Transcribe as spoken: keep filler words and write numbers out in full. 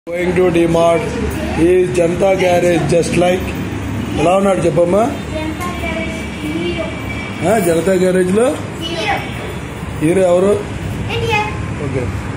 Going to D-Mart is Janata Garage just like ఎలా ఉన్నాడు చెప్పమ్మా జనతా గ్యారేజ్ లో హీరో ఎవరు ఓకే